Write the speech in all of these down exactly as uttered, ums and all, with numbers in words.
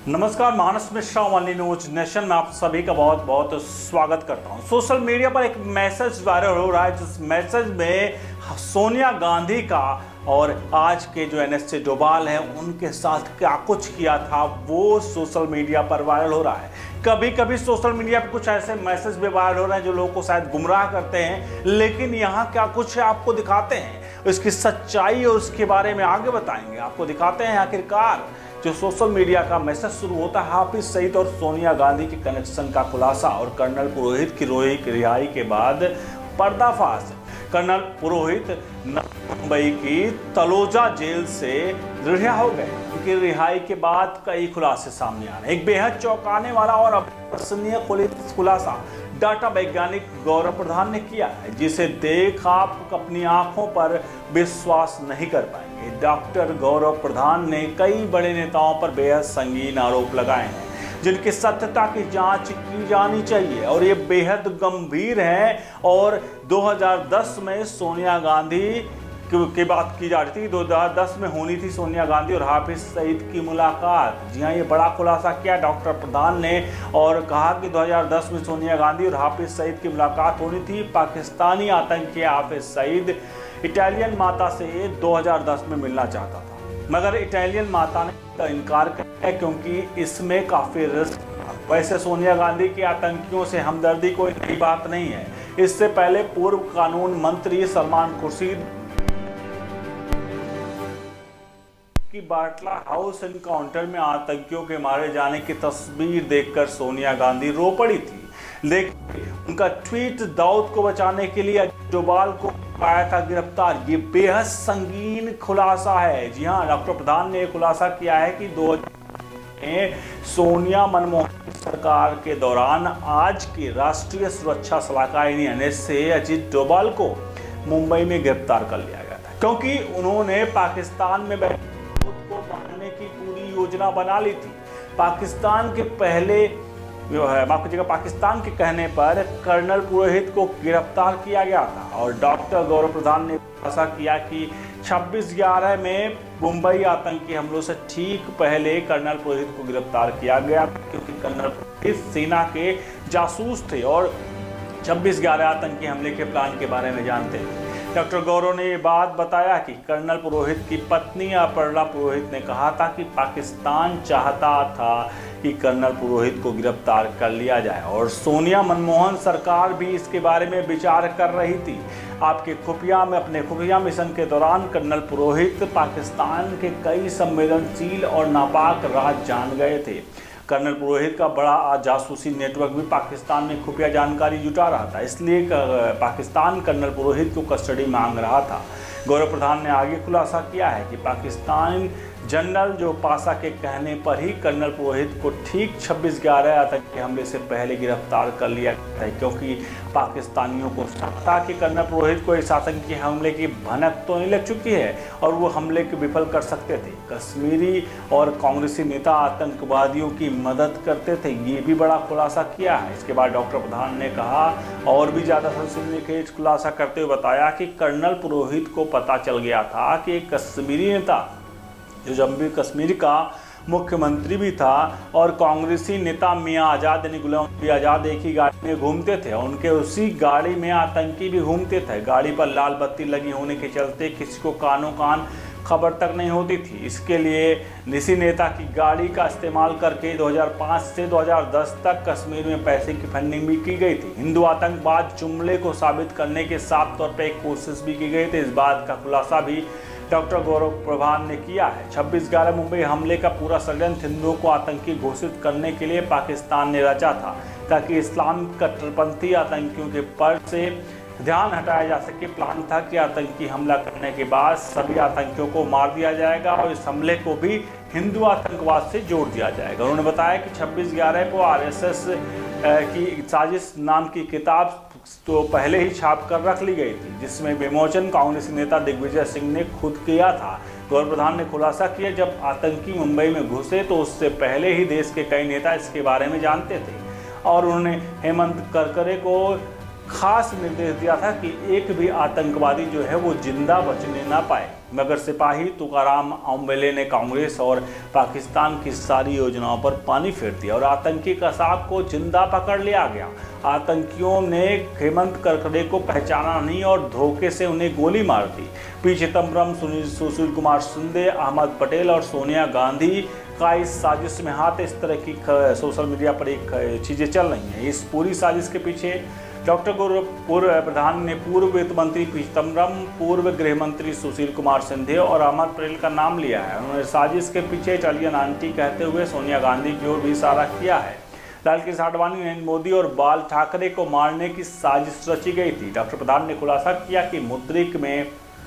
नमस्कार, Manas Mishra Only News Nation में आप सभी का बहुत बहुत स्वागत करता हूं। सोशल मीडिया पर एक मैसेज वायरल हो रहा है, जिस मैसेज में सोनिया गांधी का और आज के जो एन एस डोभाल हैं उनके साथ क्या कुछ किया था वो सोशल मीडिया पर वायरल हो रहा है। कभी कभी सोशल मीडिया पर कुछ ऐसे मैसेज भी वायरल हो रहे हैं जो लोगों को शायद गुमराह करते हैं, लेकिन यहाँ क्या कुछ है आपको दिखाते हैं, उसकी सच्चाई और उसके बारे में आगे बताएंगे। आपको दिखाते हैं आखिरकार जो सोशल मीडिया का मैसेज शुरू होता है हाफिज सईद और सोनिया गांधी के कनेक्शन का खुलासा और कर्नल पुरोहित की रोही की रिहाई के बाद पर्दाफाश। कर्नल पुरोहित मुंबई की तलोजा जेल से रिहा हो गए। उनकी रिहाई के बाद कई खुलासे सामने आ रहे हैं। एक बेहद चौंकाने वाला और अविश्वसनीय खुलासा डाटा वैज्ञानिक गौरव प्रधान ने किया है, जिसे देख आप अपनी आंखों पर विश्वास नहीं कर पाएंगे। डॉक्टर गौरव प्रधान ने कई बड़े नेताओं पर बेहद संगीन आरोप लगाए हैं, जिनकी सत्यता की जांच की जानी चाहिए और ये बेहद गंभीर है। और दो हज़ार दस में सोनिया गांधी की बात की जा रही थी, दो हज़ार दस में होनी थी सोनिया गांधी और हाफिज सईद की मुलाकात। जी हाँ, ये बड़ा खुलासा किया डॉक्टर प्रधान ने और कहा कि दो हज़ार दस में सोनिया गांधी और हाफिज सईद की मुलाकात होनी थी। पाकिस्तानी आतंकी हाफिज सईद इटालियन माता से दो हज़ार दस में मिलना चाहता था, मगर इटालियन माता ने इनकार किया क्योंकि इसमें काफ़ी रिस्क था। वैसे सोनिया गांधी के आतंकियों से हमदर्दी कोई नई बात नहीं है। इससे पहले पूर्व कानून मंत्री सलमान खुर्शीद की बाटला हाउस एनकाउंटर में आतंकियों के मारे जाने की तस्वीर देखकर सोनिया गांधी रो पड़ी थी, लेकिन उनका ट्वीट दाऊद को बचाने के लिए डोभाल को पाया था गिरफ्तार। ये बेहद संगीन खुलासा है। जी हाँ, डॉक्टर प्रधान ने खुलासा किया है कि दो में सोनिया मनमोहन सरकार के दौरान आज के राष्ट्रीय सुरक्षा सलाहकार एन एस से अजीत डोभाल को मुंबई में गिरफ्तार कर लिया गया था, क्योंकि उन्होंने पाकिस्तान में बैठे को मारने की पूरी योजना बना ली थी। पाकिस्तान के पहले जो है माफ कीजिएगा पाकिस्तान के कहने पर कर्नल पुरोहित को गिरफ्तार किया गया था और डॉक्टर गौरव प्रधान ने खुलासा किया कि छब्बीस ग्यारह में मुंबई आतंकी हमलों से ठीक पहले कर्नल पुरोहित को गिरफ्तार किया गया, क्योंकि कर्नल पुरोहित सेना के जासूस थे और छब्बीस ग्यारह आतंकी हमले के प्लान के बारे में जानते थे। डॉक्टर गौरव ने ये बात बताया कि कर्नल पुरोहित की पत्नी अपर्णा पुरोहित ने कहा था कि पाकिस्तान चाहता था कि कर्नल पुरोहित को गिरफ्तार कर लिया जाए और सोनिया मनमोहन सरकार भी इसके बारे में विचार कर रही थी। आपके खुफिया में अपने खुफिया मिशन के दौरान कर्नल पुरोहित पाकिस्तान के कई संवेदनशील और नापाक राज जान गए थे। कर्नल पुरोहित का बड़ा जासूसी नेटवर्क भी पाकिस्तान में खुफिया जानकारी जुटा रहा था, इसलिए पाकिस्तान कर्नल पुरोहित को कस्टडी मांग रहा था। गौरव प्रधान ने आगे खुलासा किया है कि पाकिस्तान जनरल जो पासा के कहने पर ही कर्नल पुरोहित को ठीक छब्बीस ग्यारह आतंकी हमले से पहले गिरफ्तार कर लिया गया है, क्योंकि पाकिस्तानियों को था कि कर्नल पुरोहित को इस आतंकी हमले की भनक तो नहीं लग चुकी है और वो हमले को विफल कर सकते थे। कश्मीरी और कांग्रेसी नेता आतंकवादियों की मदद करते थे, ये भी बड़ा खुलासा किया है। इसके बाद डॉक्टर प्रधान ने कहा और भी ज़्यादा सनसनीखेज खुलासा करते हुए बताया कि कर्नल पुरोहित को पता चल गया था कि एक कश्मीरी नेता जो जम्मू कश्मीर का मुख्यमंत्री भी था और कांग्रेसी नेता मियां आज़ाद यानी गुलाम नबी आज़ाद एक ही गाड़ी में घूमते थे, उनके उसी गाड़ी में आतंकी भी घूमते थे। गाड़ी पर लाल बत्ती लगी होने के चलते किसी को कानों कान खबर तक नहीं होती थी। इसके लिए इसी नेता की गाड़ी का इस्तेमाल करके दो हज़ार पाँच से दो हज़ार दस तक कश्मीर में पैसे की फंडिंग भी की गई थी। हिंदू आतंकवाद जुमले को साबित करने के साफ तौर पर एक कोशिश भी की गई थी। इस बात का खुलासा भी डॉक्टर गौरव प्रधान ने किया है। छब्बीस ग्यारह मुंबई हमले का पूरा षड्यंत्र हिंदुओं को आतंकी घोषित करने के लिए पाकिस्तान ने रचा था, ताकि इस्लाम कट्टरपंथी आतंकियों के पर से ध्यान हटाया जा सके। प्लान था कि आतंकी हमला करने के बाद सभी आतंकियों को मार दिया जाएगा और इस हमले को भी हिंदू आतंकवाद से जोड़ दिया जाएगा। उन्होंने बताया कि छब्बीस ग्यारह को आर एस एस की साजिश नाम की किताब तो पहले ही छाप कर रख ली गई थी, जिसमें विमोचन कांग्रेसी नेता दिग्विजय सिंह ने खुद किया था। गौरव प्रधान ने खुलासा किया जब आतंकी मुंबई में घुसे तो उससे पहले ही देश के कई नेता इसके बारे में जानते थे और उन्होंने हेमंत करकरे को खास निर्देश दिया था कि एक भी आतंकवादी जो है वो जिंदा बचने ना पाए। मगर सिपाही तुकाराम ओंबिले ने कांग्रेस और पाकिस्तान की सारी योजनाओं पर पानी फेर दिया और आतंकी कसाब को जिंदा पकड़ लिया गया। आतंकियों ने हेमंत करकरे को पहचाना नहीं और धोखे से उन्हें गोली मार दी। पी चिदम्बरम, सुशील कुमार शिंदे, अहमद पटेल और सोनिया गांधी का इस साजिश में हाथ, इस तरह की सोशल मीडिया पर एक चीज़ें चल रही हैं। इस पूरी साजिश के पीछे डॉक्टर पूर्व प्रधान ने पूर्व वित्त मंत्री पी चिदम्बरम, पूर्व गृह मंत्री सुशील कुमार शिंदे और अहमद पटेल का नाम लिया है। उन्होंने साजिश के पीछे इटालियन आंटी कहते हुए सोनिया गांधी की ओर भी इशारा किया है। लालकृष्ण आडवाणी, नरेंद्र मोदी और बाल ठाकरे को मारने की साजिश रची गई थी। डॉक्टर प्रधान ने खुलासा किया कि मुद्रिक में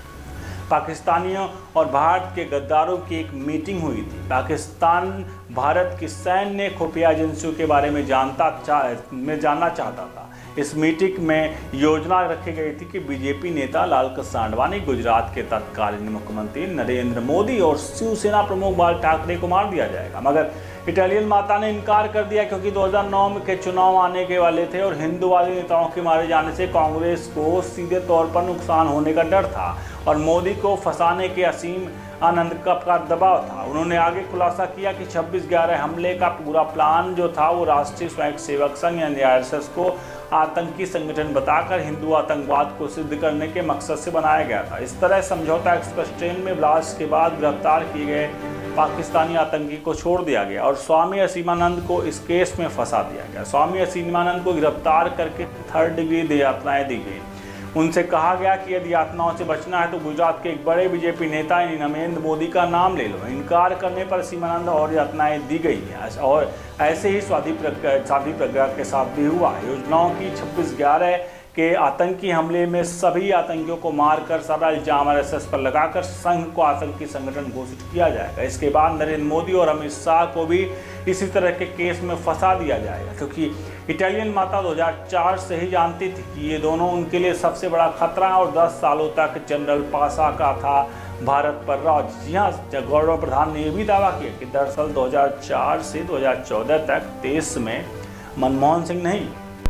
पाकिस्तानियों और भारत के गद्दारों की एक मीटिंग हुई थी। पाकिस्तान भारत की सैन्य खुफिया एजेंसियों के बारे में जानता चाह में जानना चाहता था। इस मीटिंग में योजना रखी गई थी कि बीजेपी नेता लालकृष्ण आडवाणी, गुजरात के तत्कालीन मुख्यमंत्री नरेंद्र मोदी और शिवसेना प्रमुख बाल ठाकरे को मार दिया जाएगा, मगर इटालियन माता ने इनकार कर दिया क्योंकि दो हज़ार नौ के चुनाव आने के वाले थे और हिंदूवादी नेताओं के मारे जाने से कांग्रेस को सीधे तौर पर नुकसान होने का डर था और मोदी को फंसाने के असीम आनंद का दबाव था। उन्होंने आगे खुलासा किया कि छब्बीस ग्यारह हमले का पूरा प्लान जो था वो राष्ट्रीय स्वयंसेवक संघ यानी आर एस एस को आतंकी संगठन बताकर हिंदू आतंकवाद को सिद्ध करने के मकसद से बनाया गया था। इस तरह समझौता एक्सप्रेस ट्रेन में ब्लास्ट के बाद गिरफ्तार किए गए पाकिस्तानी आतंकी को छोड़ दिया गया और स्वामी असीमानंद को इस केस में फंसा दिया गया। स्वामी असीमानंद को गिरफ्तार करके थर्ड डिग्री यातनाएं दी गई। उनसे कहा गया कि यदि यातनाओं से बचना है तो गुजरात के एक बड़े बीजेपी नेता यानी नरेंद्र मोदी का नाम ले लो। इनकार करने पर असीमानंद और यातनाएं दी गई हैं और ऐसे ही शादी शादी प्रज्ञा के साथ भी हुआ। योजनाओं की छब्बीस ग्यारह के आतंकी हमले में सभी आतंकियों को मारकर सारा इल्जाम आर एस एस पर लगाकर संघ को आतंकी संगठन घोषित किया जाएगा। इसके बाद नरेंद्र मोदी और अमित शाह को भी इसी तरह के केस में फंसा दिया जाएगा क्योंकि इटालियन माता दो हज़ार चार से ही जानती थी कि ये दोनों उनके लिए सबसे बड़ा खतरा है और दस सालों तक जनरल पासा का था भारत पर राज। जी हाँ, गौरव प्रधान ने यह भी दावा किया कि दरअसल दो हज़ार चार से दो हज़ार चौदह तक देश में मनमोहन सिंह नहीं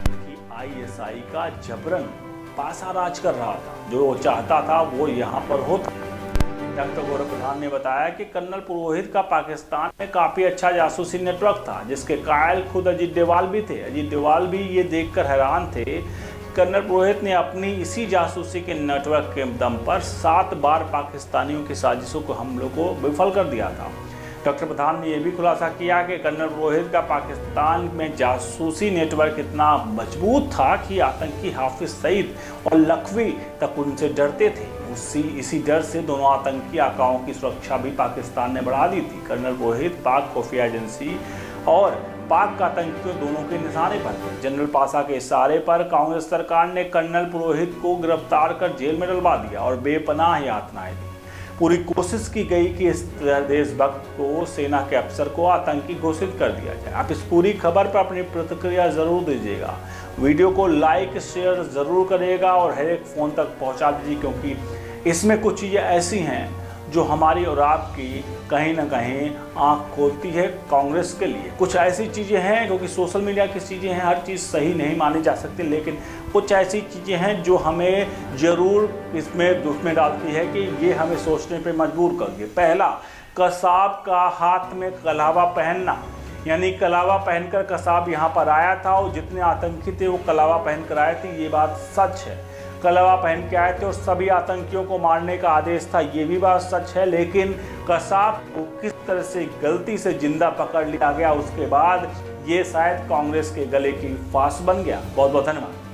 आई एस आई का जबरन पासा राज कर रहा था। जो वो चाहता था वो यहाँ पर होता। डॉक्टर गौरव प्रधान ने बताया कि कर्नल पुरोहित का पाकिस्तान में काफ़ी अच्छा जासूसी नेटवर्क था जिसके कायल खुद अजीत डोभाल भी थे। अजीत डोभाल भी ये देखकर हैरान थे कि कर्नल पुरोहित ने अपनी इसी जासूसी के नेटवर्क के दम पर सात बार पाकिस्तानियों की साजिशों को हमलों को विफल कर दिया था। डॉक्टर प्रधान ने यह भी खुलासा किया कि कर्नल पुरोहित का पाकिस्तान में जासूसी नेटवर्क इतना मजबूत था कि आतंकी हाफिज सईद और लखवी तक उनसे डरते थे। उसी इसी डर से दोनों आतंकी आकाओं की सुरक्षा भी पाकिस्तान ने बढ़ा दी थी। कर्नल पुरोहित पाक खुफिया एजेंसी और पाक आतंकियों दोनों के निशाने पर थे। जनरल पासा के इशारे पर कांग्रेस सरकार ने कर्नल पुरोहित को गिरफ्तार कर जेल में डलवा दिया और बेपनाह यातनाएं दी। पूरी कोशिश की गई कि इस देशभक्त को, सेना के अफसर को आतंकी घोषित कर दिया जाए। आप इस पूरी खबर पर अपनी प्रतिक्रिया जरूर दीजिएगा। वीडियो को लाइक शेयर जरूर करिएगा और हर एक फ़ोन तक पहुंचा दीजिए क्योंकि इसमें कुछ चीज़ें ऐसी हैं जो हमारी और आपकी कहीं ना कहीं आंख खोलती है कांग्रेस के लिए। कुछ ऐसी चीज़ें हैं क्योंकि सोशल मीडिया की चीज़ें हैं, हर चीज़ सही नहीं मानी जा सकती, लेकिन कुछ ऐसी चीज़ें हैं जो हमें ज़रूर इसमें दुख में डालती है कि ये हमें सोचने पे मजबूर कर दिए। पहला, कसाब का हाथ में कलावा पहनना, यानी कलावा पहनकर कसाब यहाँ पर आया था और जितने आतंकी थे वो कलावा पहन कर आए थे, ये बात सच है। कलावा पहन के आए थे और सभी आतंकियों को मारने का आदेश था, ये भी बात सच है। लेकिन कसाब को किस तरह से गलती से जिंदा पकड़ लिया गया उसके बाद ये शायद कांग्रेस के गले की फांस बन गया। बहुत बहुत धन्यवाद।